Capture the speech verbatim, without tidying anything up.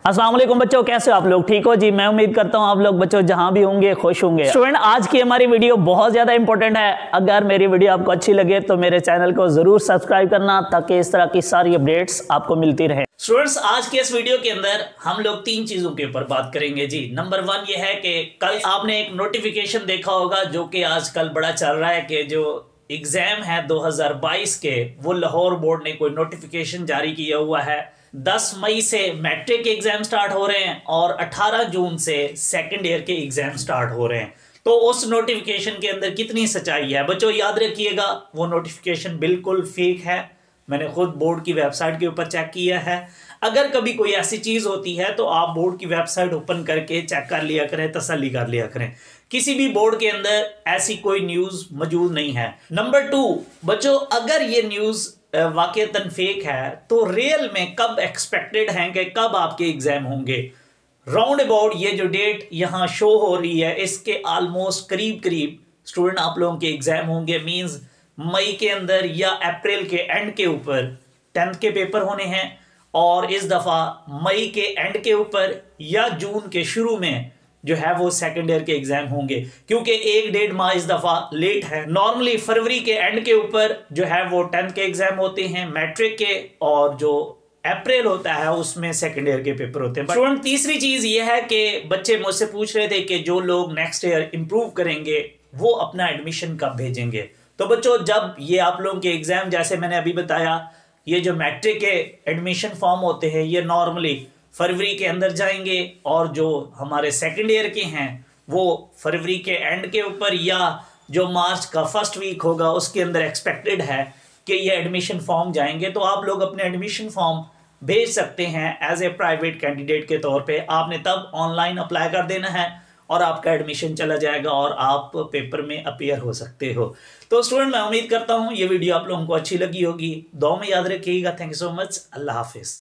अस्सलाम वालेकुम बच्चों, कैसे हो आप लोग? ठीक हो जी। मैं उम्मीद करता हूँ आप लोग बच्चों जहां भी होंगे खुश होंगे। स्टूडेंट, आज की हमारी वीडियो बहुत ज्यादा इंपॉर्टेंट है। अगर मेरी वीडियो आपको अच्छी लगे तो मेरे चैनल को जरूर सब्सक्राइब करना ताकि इस तरह की सारी अपडेट्स आपको मिलती रहे। स्टूडेंट्स, आज के इस वीडियो के अंदर हम लोग तीन चीजों के ऊपर बात करेंगे जी। नंबर वन ये है कि कल आपने एक नोटिफिकेशन देखा होगा जो कि आजकल बड़ा चल रहा है कि जो एग्जाम है दो हज़ार बाईस के, वो लाहौर बोर्ड ने कोई नोटिफिकेशन जारी किया हुआ है। दस मई से मैट्रिक के एग्जाम स्टार्ट हो रहे हैं और अठारह जून से सेकंड ईयर के एग्जाम स्टार्ट हो रहे हैं। तो उस नोटिफिकेशन के अंदर कितनी सच्चाई है बच्चों, याद रखिएगा वो नोटिफिकेशन बिल्कुल फेक है। मैंने खुद बोर्ड की वेबसाइट के ऊपर चेक किया है। अगर कभी कोई ऐसी चीज होती है तो आप बोर्ड की वेबसाइट ओपन करके चेक कर लिया करें, तसल्ली कर लिया करें। किसी भी बोर्ड के अंदर ऐसी कोई न्यूज मौजूद नहीं है। नंबर टू बच्चों, अगर ये न्यूज वाकईतन फेक है तो रियल में कब एक्सपेक्टेड है कि कब आपके एग्जाम होंगे? राउंड अबाउट ये जो डेट यहां शो हो रही है इसके ऑलमोस्ट करीब करीब स्टूडेंट आप लोगों के एग्जाम होंगे। मींस मई के अंदर या अप्रैल के एंड के ऊपर टेंथ के पेपर होने हैं और इस दफा मई के एंड के ऊपर या जून के शुरू में जो है वो सेकेंड ईयर के एग्जाम होंगे, क्योंकि एक डेढ़ माह इस दफा लेट है। नॉर्मली फरवरी के एंड के ऊपर जो है वो टेंथ के एग्जाम होते हैं मैट्रिक के, और जो अप्रैल होता है उसमें सेकेंड ईयर के पेपर होते हैं। स्टूडेंट, तीसरी चीज ये है कि बच्चे मुझसे पूछ रहे थे कि जो लोग नेक्स्ट ईयर इंप्रूव करेंगे वो अपना एडमिशन कब भेजेंगे। तो बच्चों, जब ये आप लोगों के एग्जाम, जैसे मैंने अभी बताया, ये जो मैट्रिक के एडमिशन फॉर्म होते हैं ये नॉर्मली फरवरी के अंदर जाएंगे और जो हमारे सेकेंड ईयर के हैं वो फरवरी के एंड के ऊपर या जो मार्च का फर्स्ट वीक होगा उसके अंदर एक्सपेक्टेड है कि ये एडमिशन फॉर्म जाएंगे। तो आप लोग अपने एडमिशन फॉर्म भेज सकते हैं एज ए प्राइवेट कैंडिडेट के तौर पे। आपने तब ऑनलाइन अप्लाई कर देना है और आपका एडमिशन चला जाएगा और आप पेपर में अपीयर हो सकते हो। तो स्टूडेंट, मैं उम्मीद करता हूँ ये वीडियो आप लोगों को अच्छी लगी होगी। दुआ में याद रखिएगा। Thank you so much. अल्लाह हाफिज।